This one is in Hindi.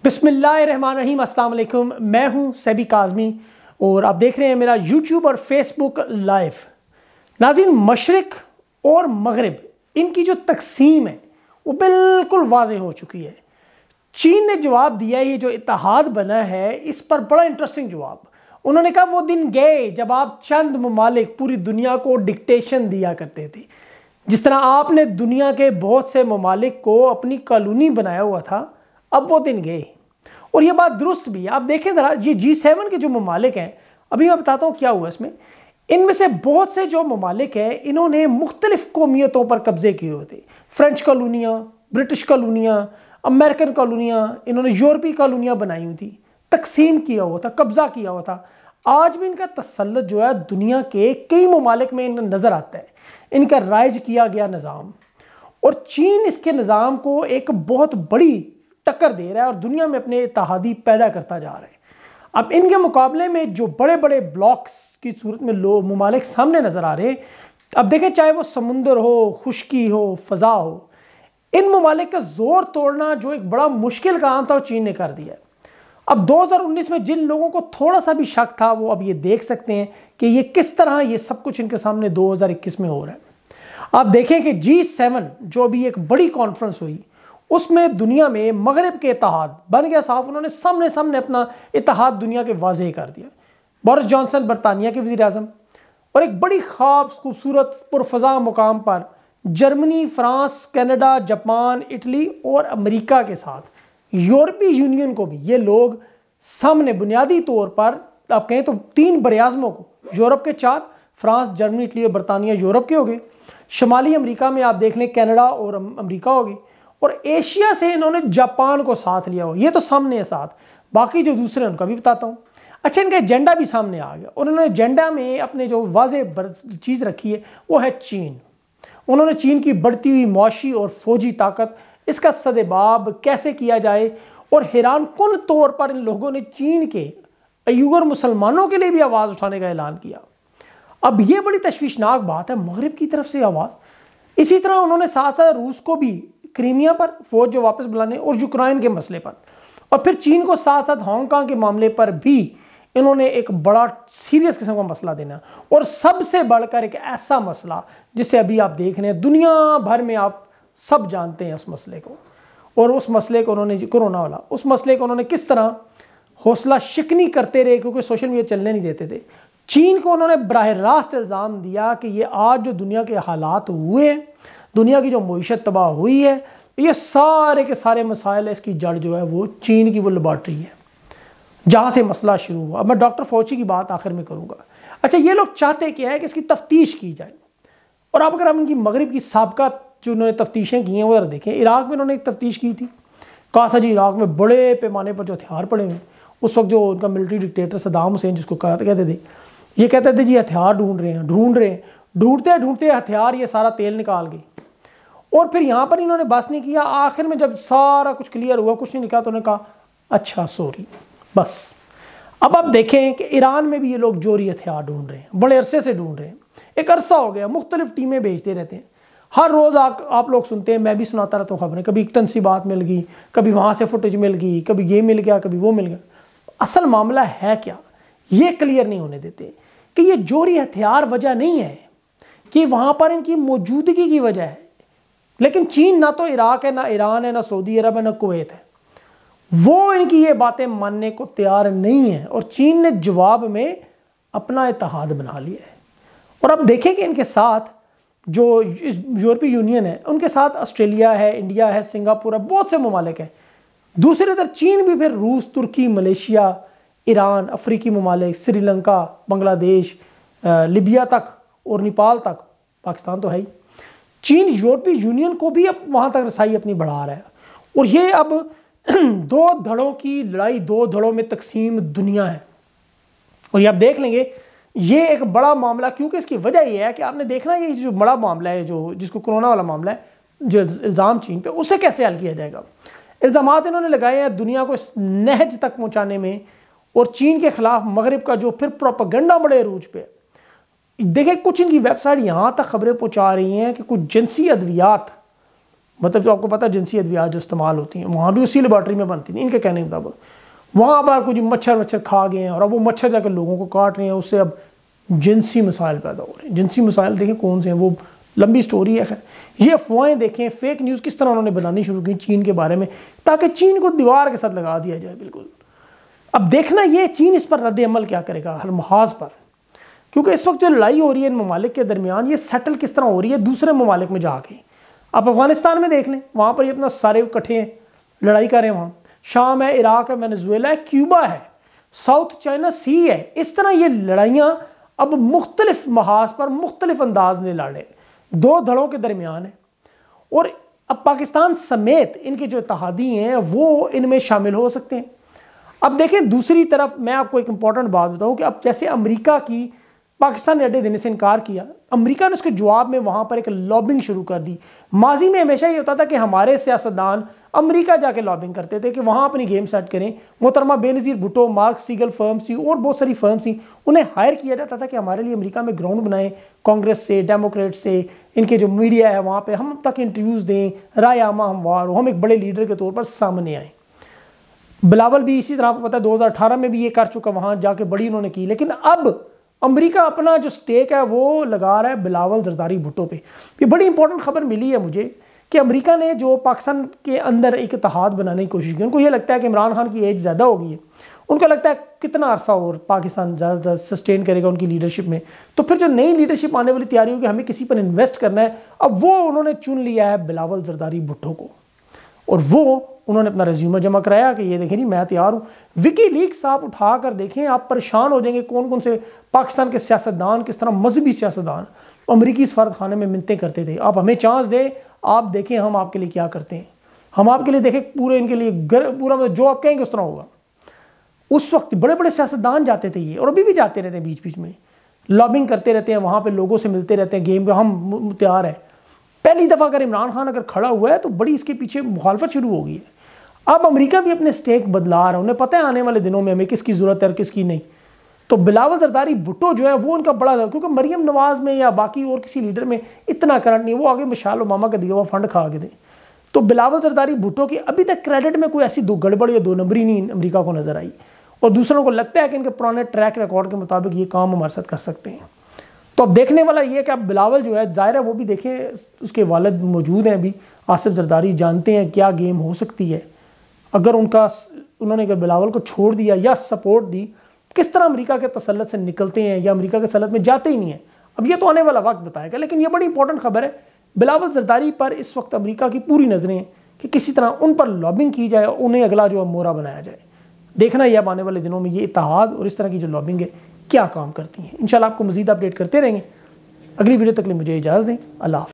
बिस्मिल्लाहिर्रहमानिर्रहीम, अस्सलाम वालेकुम। मैं हूं सबी काज़मी और आप देख रहे हैं मेरा यूट्यूब और फेसबुक लाइव। नाज़रीन, मशरिक और मगरिब इनकी जो तकसीम है वो बिल्कुल वाज़ेह हो चुकी है। चीन ने जवाब दिया, ये जो इत्तेहाद बना है इस पर बड़ा इंटरेस्टिंग जवाब। उन्होंने कहा वो दिन गए जब आप चंद ममालिक पूरी दुनिया को डिक्टेशन दिया करते थे। जिस तरह आपने दुनिया के बहुत से ममालिक को अपनी कॉलोनी बनाया हुआ था, अब वो दिन गए। और ये बात दुरुस्त भी है। आप देखें ज़रा, ये G7 के जो ममालिक हैं, अभी मैं बताता हूँ क्या हुआ इसमें। इनमें से बहुत से जो ममालिक हैं इन्होंने मुख्तलिफ कौमियतों पर कब्जे किए हुए थे। फ्रेंच कॉलोनियाँ, ब्रिटिश कॉलोनियाँ, अमेरिकन कॉलोनियाँ, इन्होंने यूरोपीय कॉलोनियाँ बनाई हुई थी, तकसीम किया हुआ था, कब्जा किया हुआ था। आज भी इनका तसल्लुत जो है दुनिया के कई ममालिक में नज़र आता है, इनका राइज किया गया निज़ाम। और चीन इसके निज़ाम को एक बहुत बड़ी टक्कर दे रहा है और दुनिया में अपने इत्तेहादी पैदा करता जा रहा है। अब इनके मुकाबले में जो बड़े बड़े ब्लॉक्स की सूरत में लोग ममालिक सामने नज़र आ रहे हैं, अब देखें चाहे वो समुंदर हो, खुश्की हो, फ़ज़ा हो, इन ममालिक का जोर तोड़ना जो एक बड़ा मुश्किल काम था वो चीन ने कर दिया। अब 2019 में जिन लोगों को थोड़ा सा भी शक था वो अब ये देख सकते हैं कि ये किस तरह ये सब कुछ इनके सामने 2021 में हो रहा है। आप देखें कि G7 जो अभी एक बड़ी कॉन्फ्रेंस हुई, उसमें दुनिया में मगरिब के इत्तेहाद बन गया साफ। उन्होंने सामने सामने अपना इत्तेहाद दुनिया के वाज़ेह कर दिया। बोरिस जॉनसन बरतानिया के वज़ीर आज़म और एक बड़ी खूबसूरत पुरफ़ज़ा मुकाम पर Germany, France, Canada, Japan, Italy और अमेरिका के साथ यूरोपीय यूनियन को भी ये लोग सामने बुनियादी तौर पर आप कहें तो 3 बरआज़मों को, यूरोप के 4, फ्रांस, जर्मनी, इटली और बरतानिया यूरोप के हो गए। शुमाली अमेरिका में आप देख लें कनाडा और अमेरिका हो गई। और एशिया से इन्होंने जापान को साथ लिया हो, ये तो सामने है साथ। बाकी जो दूसरे उनका भी बताता हूँ। अच्छा, इनका एजेंडा भी सामने आ गया और उन्होंने एजेंडा में अपने जो वाज़ेह चीज़ रखी है वो है चीन। उन्होंने चीन की बढ़ती हुई मुआशी और फौजी ताकत, इसका सदेबाब कैसे किया जाए, और हैरान कुन तौर पर इन लोगों ने चीन के उइगर मुसलमानों के लिए भी आवाज़ उठाने का ऐलान किया। अब ये बड़ी तशवीशनाक बात है, मगरिब की तरफ से आवाज़। इसी तरह उन्होंने साथ साथ रूस को भी क्रीमिया पर फौज जो वापस बुलाने और यूक्रेन के मसले पर, और फिर चीन को साथ साथ हांगकांग के मामले पर भी इन्होंने एक बड़ा सीरियस किस्म का मसला देना। और सबसे बढ़कर एक ऐसा मसला जिसे अभी आप देख रहे हैं दुनिया भर में, आप सब जानते हैं उस मसले को। और उस मसले को उन्होंने, कोरोना वाला, उस मसले को उन्होंने किस तरह हौसला शिकनी करते रहे, क्योंकि सोशल मीडिया चलने नहीं देते थे। चीन को उन्होंने बराह रास्त इल्ज़ाम दिया कि ये आज जो दुनिया के हालात हुए हैं, दुनिया की जो मईशत तबाह हुई है, ये सारे के सारे मसाइल है, इसकी जड़ जो है वो चीन की वो लेबॉर्ट्री है जहाँ से मसला शुरू हुआ। अब मैं डॉक्टर फौची की बात आखिर में करूँगा। अच्छा, ये लोग चाहते क्या है कि इसकी तफ्तीश की जाए। और अब अगर हम इनकी मगरिब की साबका जो उन्होंने तफ्तीशें की हैं वो देखें, इराक में उन्होंने एक तफ्तीश की थी, कहा था जी इराक में बड़े पैमाने पर जो हथियार पड़े हुए, उस वक्त जो उनका मिलिट्री डिक्टेटर सद्दाम हुसैन जिसको कहते थे, ये कहते थे जी हथियार ढूंढ रहे हैं, ढूंढते ढूंढते हथियार ये सारा तेल निकाल गए। और फिर यहाँ पर इन्होंने बस नहीं किया, आखिर में जब सारा कुछ क्लियर हुआ, कुछ नहीं निकला, तो उन्होंने कहा अच्छा सॉरी बस। अब आप देखें कि ईरान में भी ये लोग जोरी हथियार ढूंढ रहे हैं, बड़े अरसे से ढूंढ रहे हैं, एक अरसा हो गया, मुख्तलिफ टीमें भेजते रहते हैं। हर रोज़ आप लोग सुनते हैं, मैं भी सुनाता रहता हूँ खबरें, कभी एक तनसीबात मिल गई, कभी वहाँ से फुटेज मिल गई, कभी ये मिल गया, कभी वो मिल गया। असल मामला है क्या, ये क्लियर नहीं होने देते कि ये जोरी हथियार वजह नहीं है, कि वहाँ पर इनकी मौजूदगी की वजह है। लेकिन चीन ना तो इराक है, ना ईरान है, ना सऊदी अरब है, ना कुवैत है, वो इनकी ये बातें मानने को तैयार नहीं है। और चीन ने जवाब में अपना इत्तेहाद बना लिया है। और अब देखें कि इनके साथ जो यूरोपीय यूनियन है, उनके साथ ऑस्ट्रेलिया है, इंडिया है, सिंगापुर है, बहुत से ममालिक हैं। दूसरी तरफ चीन भी फिर रूस, तुर्की, मलेशिया, ईरान, अफ्रीकी ममालिक, श्रीलंका, बांग्लादेश, लिबिया तक और नेपाल तक, पाकिस्तान तो है ही। चीन यूरोपीय यूनियन को भी अब वहाँ तक रसाई अपनी बढ़ा रहा है। और ये अब 2 धड़ों की लड़ाई, 2 धड़ों में तकसीम दुनिया है। और ये आप देख लेंगे, ये एक बड़ा मामला, क्योंकि इसकी वजह यह है कि आपने देखना ये जो बड़ा मामला है, जो जिसको कोरोना वाला मामला है, जो इल्ज़ाम चीन पे, उसे कैसे हल किया जाएगा। इल्ज़ामात इन्होंने लगाए हैं दुनिया को इस नहज तक पहुँचाने में, और चीन के खिलाफ मगरिब का जो फिर प्रोपेगेंडा बड़े अरूज पे। देखिए कुछ इनकी वेबसाइट यहाँ तक खबरें पहुँचा रही हैं कि कुछ जिनसी अद्वियात मतलब जो आपको पता है जिनसी अद्वियात जो इस्तेमाल होती हैं वहाँ भी उसी लेबॉर्ट्री में बनती थी इनके कहने के मुताबिक। वहाँ पर कुछ मच्छर खा गए हैं और अब वो मच्छर जाकर लोगों को काट रहे हैं, उससे अब जिनसी मसाइल पैदा हो रहे हैं। जिनसी मसाइल देखें कौन से हैं, वो लंबी स्टोरी है। खैर ये अफवाहें देखें, फेक न्यूज़ किस तरह उन्होंने बनानी शुरू की चीन के बारे में, ताकि चीन को दीवार के साथ लगा दिया जाए बिल्कुल। अब देखना ये चीन इस पर रद्द अमल क्या करेगा हर महाज पर, क्योंकि इस वक्त जो लड़ाई हो रही है इन ममालिक के दरमियान ये सेटल किस तरह हो रही है दूसरे ममालिक में जाके। आप अफगानिस्तान में देख लें, वहाँ पर ये अपना सारे इकट्ठे हैं, लड़ाई कर रहे हैं। वहाँ शाम है, इराक है, वेनेजुएला है, क्यूबा है, साउथ चाइना सी है। इस तरह ये लड़ाइयाँ अब मुख्तलिफ महाज पर मुख्तलिफ अंदाज में लड़ रहे, दो धड़ों के दरमियान है। और अब पाकिस्तान समेत इनके जो इत्तेहादी हैं वो इनमें शामिल हो सकते हैं। अब देखें दूसरी तरफ मैं आपको एक इंपॉर्टेंट बात बताऊं कि अब जैसे अमेरिका की पाकिस्तान ने अड्डे देने से इनकार किया, अमेरिका ने उसके जवाब में वहाँ पर एक लॉबिंग शुरू कर दी। माजी में हमेशा ये होता था कि हमारे सियासतदान अमेरिका जाके लॉबिंग करते थे कि वहाँ अपनी गेम सेट करें। मोहतरमा Benazir Bhutto, Mark Siegel firm थी और बहुत सारी फर्म थी, उन्हें हायर किया जाता था कि हमारे लिए अमेरिका में ग्राउंड बनाएं, कांग्रेस से, डेमोक्रेट से, इनके जो मीडिया है वहाँ पर हम तक इंटरव्यूज़ दें, राय आमा हमवार हो, हम एक बड़े लीडर के तौर पर सामने आएँ। बिलावल भी इसी तरह आपको पता है 2018 में भी ये कर चुका, वहाँ जाके बड़ी उन्होंने की। लेकिन अब अमेरिका अपना जो स्टेक है वो लगा रहा है बिलावल जरदारी भुट्टो पे। ये बड़ी इंपॉर्टेंट खबर मिली है मुझे कि अमेरिका ने जो पाकिस्तान के अंदर एक इत्तेहाद बनाने की कोशिश की। उनको ये लगता है कि इमरान खान की एज ज़्यादा हो गई है, उनको लगता है कितना अरसा और पाकिस्तान ज़्यादा सस्टेन करेगा उनकी लीडरशिप में। तो फिर जो नई लीडरशिप आने वाली तैयारी होगी, हमें किसी पर इन्वेस्ट करना है, अब वो उन्होंने चुन लिया है बिलावल जरदारी भुट्टो को। और वो उन्होंने अपना रेज्यूमे जमा कराया कि ये देखें जी मैं तैयार हूँ। विकीलीक्स आप उठा कर देखें, आप परेशान हो जाएंगे कौन कौन से पाकिस्तान के सियासतदान, किस तरह मजहबी सियासतदान अमरीकी सफारत खाने में मिन्नतें करते थे, आप हमें चांस दें, आप देखें हम आपके लिए क्या करते हैं, हम आपके लिए देखें पूरे इनके लिए पूरा जो आप कहेंगे उस तरह होगा। उस वक्त बड़े बड़े सियासतदान जाते थे ये, और अभी भी जाते रहते हैं, बीच बीच में लॉबिंग करते रहते हैं, वहाँ पर लोगों से मिलते रहते हैं, गेम पे हम तैयार है। पहली दफ़ा अगर इमरान खान अगर खड़ा हुआ है तो बड़ी इसके पीछे मुखालफत शुरू हो गई है। अब अमेरिका भी अपने स्टेक बदला रहा है, उन्हें पता है आने वाले दिनों में हमें किसकी ज़रूरत है और किसकी नहीं। तो बिलावल जरदारी भुट्टो जो है वो उनका बड़ा, क्योंकि मरियम नवाज में या बाकी और किसी लीडर में इतना करंट नहीं, वो आगे मिशाल ओबामा का दिया हुआ फंड खा के थे। तो बिलावल जरदारी भुट्टो की अभी तक क्रेडिट में कोई ऐसी दो गड़बड़ या दो नंबरी नहीं अमेरिका को नजर आई, और दूसरों को लगता है कि इनके पुराने ट्रैक रिकॉर्ड के मुताबिक ये काम हमारे साथ कर सकते हैं। तो अब देखने वाला ये है कि अब बिलावल जो है ज़ाहिर है वो भी देखें, उसके वालिद मौजूद हैं अभी, आसिफ जरदारी, जानते हैं क्या गेम हो सकती है अगर उन्होंने अगर बिलावल को छोड़ दिया या सपोर्ट दी, किस तरह अमेरिका के तसल्लुत से निकलते हैं या अमेरिका के तसल्लुत में जाते ही नहीं है। अब ये तो आने वाला वक्त बताएगा, लेकिन ये बड़ी इंपॉर्टेंट खबर है। बिलावल जरदारी पर इस वक्त अमेरिका की पूरी नज़रें हैं कि किसी तरह उन पर लॉबिंग की जाए, उन्हें अगला जो मोहरा बनाया जाए। देखना यह अब आने वाले दिनों में ये इत्तेहाद और इस तरह की जो लॉबिंग है क्या काम करती हैं। इंशाल्लाह आपको मज़ीद अपडेट करते रहेंगे। अगली वीडियो तक के लिए मुझे इजाज़त दें। अल्लाह हाफ़िज़।